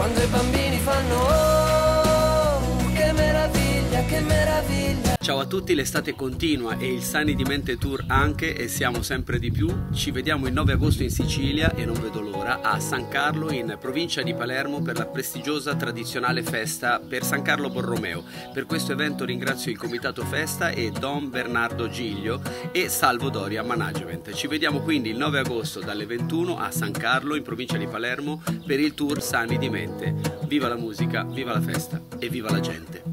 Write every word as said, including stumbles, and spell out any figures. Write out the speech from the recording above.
quando i bambini fanno oh, che meraviglia, che meraviglia. Ciao a tutti, l'estate continua e il Sani di Mente Tour anche, e siamo sempre di più. Ci vediamo il nove agosto in Sicilia e non vedo l'ora, a San Carlo in provincia di Palermo, per la prestigiosa tradizionale festa per San Carlo Borromeo. Per questo evento ringrazio il Comitato Festa e Don Bernardo Giglio e Salvo Doria Management. Ci vediamo quindi il nove agosto dalle ventuno a San Carlo in provincia di Palermo per il tour Sani di Mente. Viva la musica, viva la festa e viva la gente!